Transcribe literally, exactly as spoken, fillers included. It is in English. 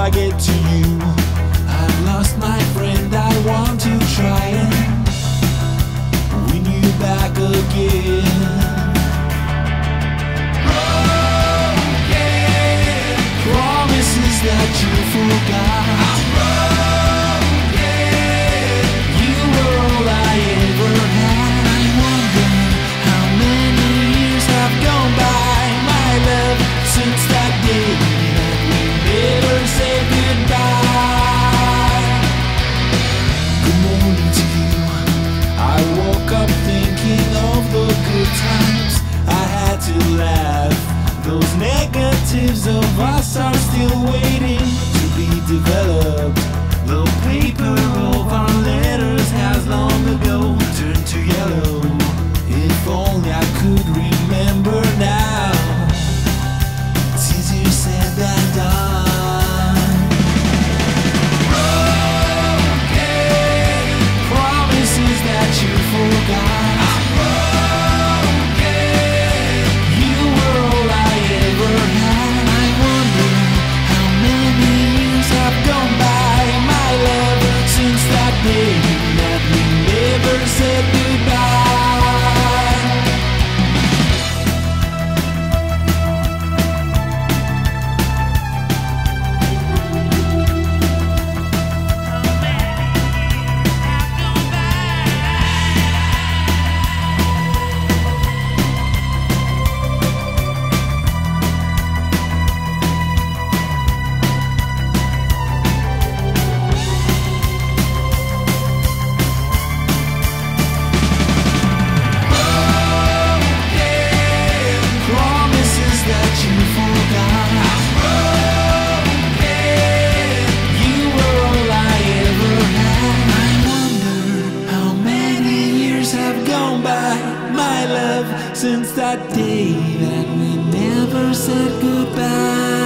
I get to you. I've lost my friend, I want to try and win you back again. Broken promises that you forgot. I'm broken. You were all I ever had. I wonder how many years have gone by, my love, since that day that we never said goodbye. Good morning to you. I woke up thinking of the good times I had to laugh. Those negatives of us are still waiting to be developed. The paper of our letters has long ago turned to yellow. If only I could remember now. It's easier said than done. Broken promises that you forgot. I'm broken. You were all I ever had. I wonder how many years have gone by, my love, since that day that we never said goodbye. Promises that you forgot. I'm broken. You were all I ever had. I wonder how many years have gone by, my love, since that day that we never said goodbye.